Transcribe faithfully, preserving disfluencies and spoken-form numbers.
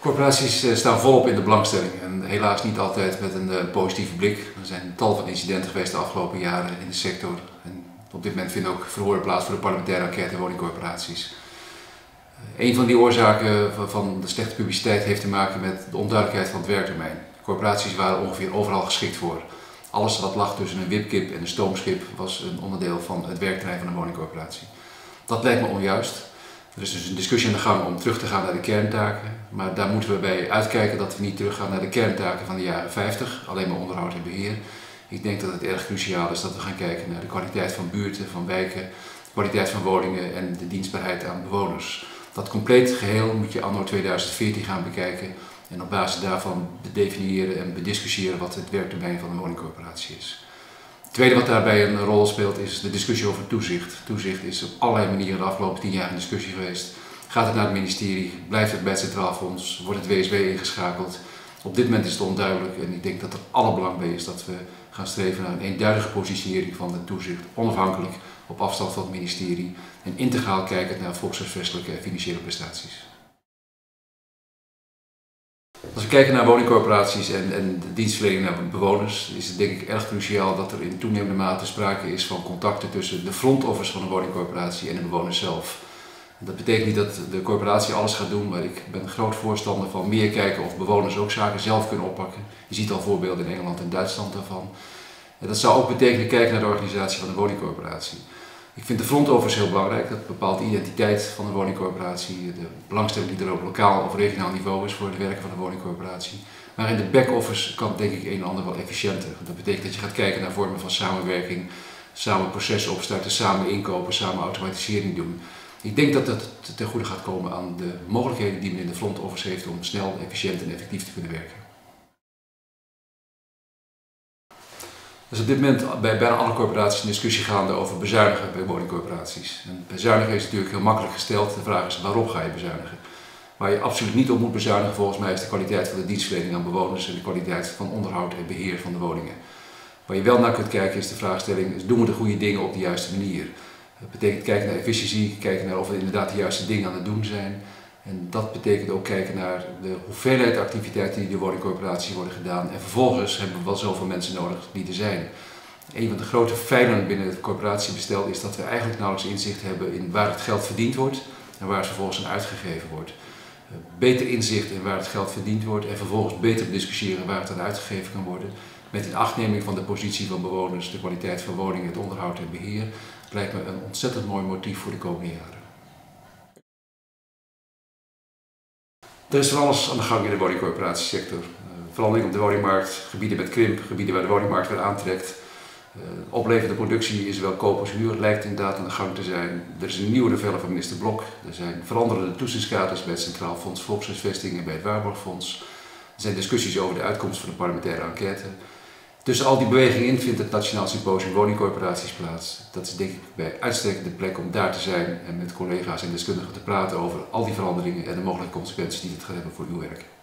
Corporaties staan volop in de belangstelling en helaas niet altijd met een uh, positieve blik. Er zijn tal van incidenten geweest de afgelopen jaren in de sector. En op dit moment vinden ook verhoren plaats voor de parlementaire enquête woningcorporaties. Uh, een van die oorzaken van de slechte publiciteit heeft te maken met de onduidelijkheid van het werktermijn. Corporaties waren ongeveer overal geschikt voor. Alles wat lag tussen een wipkip en een stoomschip was een onderdeel van het werkterrein van een woningcorporatie. Dat lijkt me onjuist. Er is dus een discussie aan de gang om terug te gaan naar de kerntaken, maar daar moeten we bij uitkijken dat we niet teruggaan naar de kerntaken van de jaren vijftig, alleen maar onderhoud en beheer. Ik denk dat het erg cruciaal is dat we gaan kijken naar de kwaliteit van buurten, van wijken, de kwaliteit van woningen en de dienstbaarheid aan bewoners. Dat compleet geheel moet je anno tweeduizend veertien gaan bekijken en op basis daarvan definiëren en bediscussiëren wat het werktermijn van een woningcorporatie is. Het tweede wat daarbij een rol speelt is de discussie over toezicht. Toezicht is op allerlei manieren de afgelopen tien jaar een discussie geweest. Gaat het naar het ministerie? Blijft het bij het Centraal Fonds? Wordt het W S B ingeschakeld? Op dit moment is het onduidelijk en ik denk dat er alle belang bij is dat we gaan streven naar een eenduidige positionering van het toezicht, onafhankelijk op afstand van het ministerie en integraal kijkend naar volkshuisvestelijke en financiële prestaties. Als we kijken naar woningcorporaties en, en de dienstverlening naar bewoners, is het denk ik erg cruciaal dat er in toenemende mate sprake is van contacten tussen de front office van een woningcorporatie en de bewoners zelf. Dat betekent niet dat de corporatie alles gaat doen, maar ik ben een groot voorstander van meer kijken of bewoners ook zaken zelf kunnen oppakken. Je ziet al voorbeelden in Engeland en Duitsland daarvan. En dat zou ook betekenen kijken naar de organisatie van de woningcorporatie. Ik vind de front office heel belangrijk, dat bepaalt de identiteit van een woningcorporatie, de belangstelling die er op lokaal of regionaal niveau is voor het werken van een woningcorporatie. Maar in de back office kan denk ik een en ander wel efficiënter. Dat betekent dat je gaat kijken naar vormen van samenwerking, samen processen opstarten, samen inkopen, samen automatisering doen. Ik denk dat dat ten goede gaat komen aan de mogelijkheden die men in de front office heeft om snel, efficiënt en effectief te kunnen werken. Dus op dit moment bij bijna alle corporaties een discussie gaande over bezuinigen bij woningcorporaties. En bezuinigen is natuurlijk heel makkelijk gesteld. De vraag is waarop ga je bezuinigen? Waar je absoluut niet op moet bezuinigen volgens mij is de kwaliteit van de dienstverlening aan bewoners en de kwaliteit van onderhoud en beheer van de woningen. Waar je wel naar kunt kijken is de vraagstelling, is doen we de goede dingen op de juiste manier? Dat betekent kijken naar efficiëntie, kijken naar of we inderdaad de juiste dingen aan het doen zijn. En dat betekent ook kijken naar de hoeveelheid activiteiten die door woningcorporaties worden gedaan. En vervolgens hebben we wel zoveel mensen nodig die er zijn. Een van de grote feilen binnen het corporatiebestel is dat we eigenlijk nauwelijks inzicht hebben in waar het geld verdiend wordt en waar het vervolgens aan uitgegeven wordt. Beter inzicht in waar het geld verdiend wordt en vervolgens beter discussiëren waar het aan uitgegeven kan worden. Met inachtneming van de positie van bewoners, de kwaliteit van woningen, het onderhoud en beheer. Dat lijkt me een ontzettend mooi motief voor de komende jaren. Er is van alles aan de gang in de woningcorporatiesector. Uh, verandering op de woningmarkt, gebieden met krimp, gebieden waar de woningmarkt weer aantrekt. Uh, oplevende productie is wel koop als huur, lijkt inderdaad aan de gang te zijn. Er is een nieuwe novelle van minister Blok. Er zijn veranderende toezichtskaders bij het Centraal Fonds Volkshuisvesting en bij het Waarborgfonds. Er zijn discussies over de uitkomst van de parlementaire enquête. Tussen al die bewegingen in vindt het Nationaal Symposium Woningcorporaties plaats. Dat is denk ik bij uitstek de plek om daar te zijn en met collega's en deskundigen te praten over al die veranderingen en de mogelijke consequenties die dit gaat hebben voor uw werk.